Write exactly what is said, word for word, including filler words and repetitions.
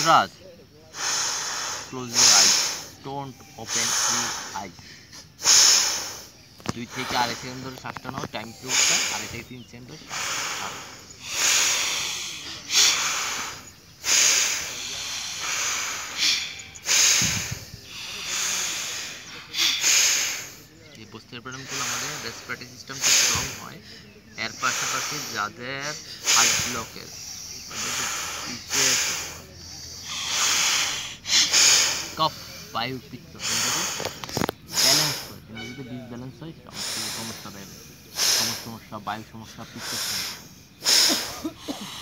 Raj, close your eyes. Don't open your eyes. দুই থেকে আড়াই সেকেন্ড ধরে শ্বাসটা নাও, টাইম পিরিয়ডটা আড়াই থেকে তিন সেকেন্ড ধরে শ্বাস। এই পোস্টেরপ্রাডামগুলো আমাদের রেসপিরেটরি সিস্টেমটা স্ট্রং হয়। এর পাশাপাশি যাদের হার্ট ব্লকেজ কফ বায়ু পিত্ত ব্যালেন্স করে, কিন্তু যদি ডিসব্যালেন্স হয় সমস্যা সমস্যা দেবে, সমস্যা সমস্যা বায়ু সমস্যা পিত্তের সমস্যা।